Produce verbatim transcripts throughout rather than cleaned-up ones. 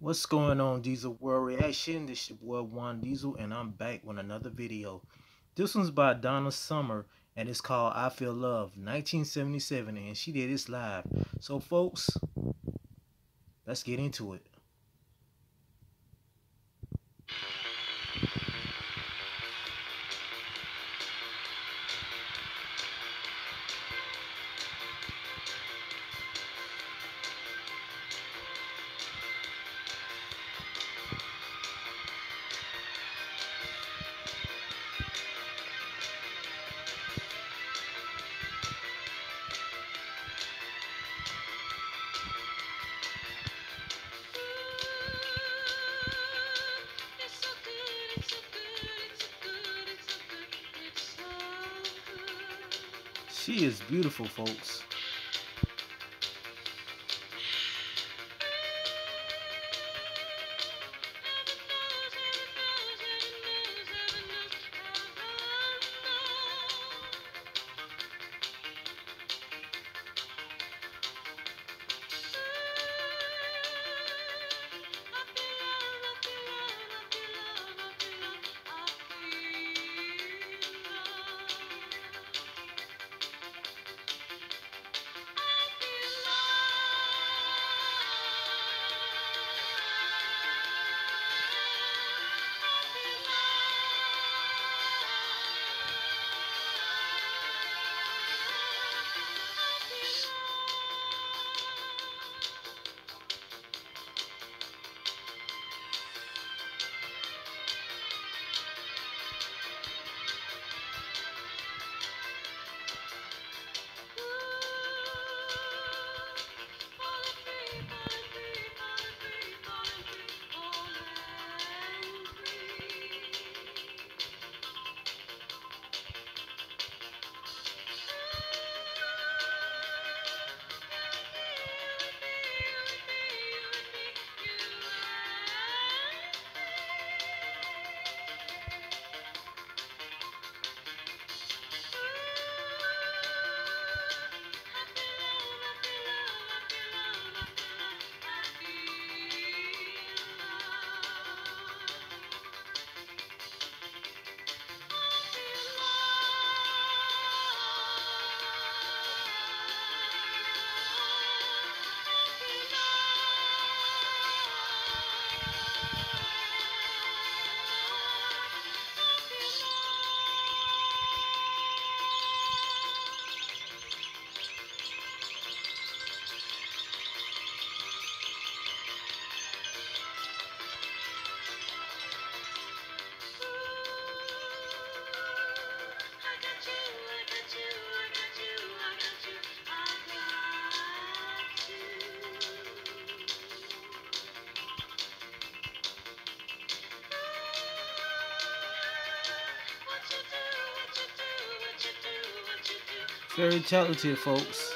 What's going on, Diesel World Reaction? This your boy Juan Diesel, and I'm back with another video. This one's by Donna Summer, and it's called I Feel Love, nineteen seventy-seven, and she did this live. So, folks, let's get into it. She is beautiful, folks. Very talented, folks.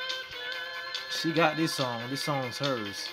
She got this song. This song's hers.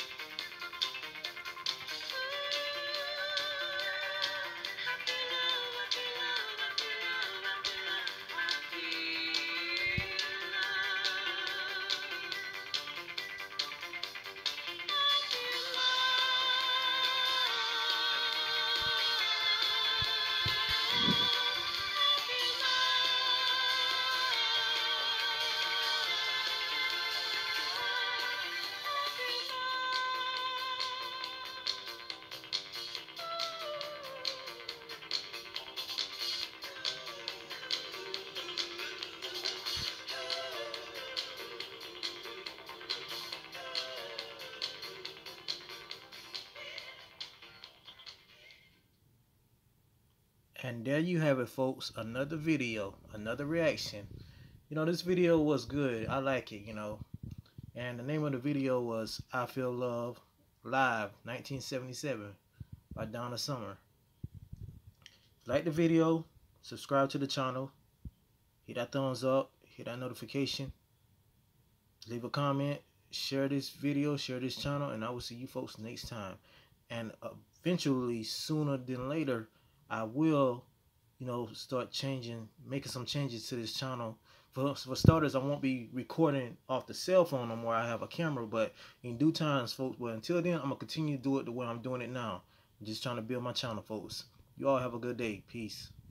And there you have it, folks. Another video, another reaction. You know, this video was good. I like it, you know. And the name of the video was I Feel Love Live nineteen seventy-seven by Donna Summer. Like the video, subscribe to the channel, hit that thumbs up, hit that notification, leave a comment, share this video, share this channel, and I will see you folks next time. And eventually, sooner than later, I will, you know, start changing, making some changes to this channel For, for starters, I won't be recording off the cell phone no more. I have a camera, but in due times, folks. But until then, I'm gonna continue to do it the way I'm doing it now. I'm just trying to build my channel, folks. You all have a good day. Peace.